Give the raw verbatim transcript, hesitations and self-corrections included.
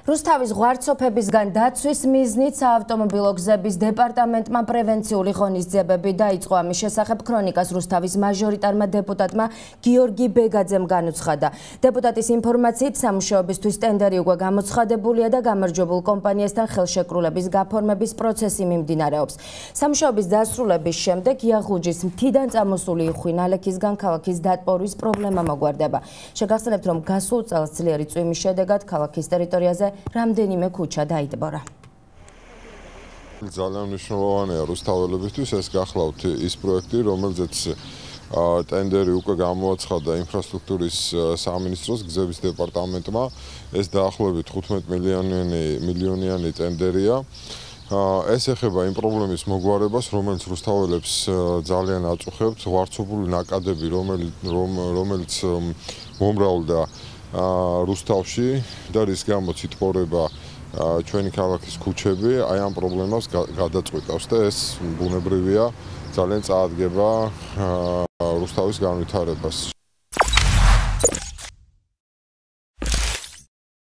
რუსთავის ღვარცოფებისგან დაცვის მიზნით საავტომობილო გზების დეპარტამენტმა პრევენციული ღონისძიებები დაიწყო. ამის შესახებ ქრონიკას რუსთავის მაჟორიტარმა დეპუტატმა გიორგი ბეგაძემ განუცხადა. დეპუტატის ინფორმაციით სამუშაობისთვის ტენდერი უკვე გამოცხადებულია და გამარჯვებულ კომპანიასთან ხელშეკრულების გაფორმების პროცესი მიმდინარეობს. სამუშაობის დასრულების შემდეგ იაღუჯის მთიდან წამოსული იხვი ნალექისგან ქალაქის დატბორვის პრობლემა მოგვარდება. შეგახსენებთ, რომ გასულ წელს ძლიერი წვიმის შედეგად ქალაქის ტერიტორიაზე რამდენიმე ქუჩა დაიტბორა. ძალიან მნიშვნელოვანია რუსთაველებისთვის ეს გახლავთ ის პროექტი, რომელზეც ტენდერი უკვე გამოაცხადა ინფრასტრუქტურის სამინისტროს გზების დეპარტამენტმა. ეს დაახლოებით თხუთმეტ მილიონიანი ტენდერია. ეს ეხება იმ პრობლემის მოგვარებას, რომელიც რუსთაველებს ძალიან აწუხებთ, ღვარცოფული ნაკადები, რომელიც მომრავლდა რუსთავში და რის გამოც იტყორება ჩვენი ქალაქის ქუჩები, აი ამ პრობლემას გადაწყვეტავს და ეს ბუნებრივია, ძალიან წაადგება რუსთავის განვითარებას.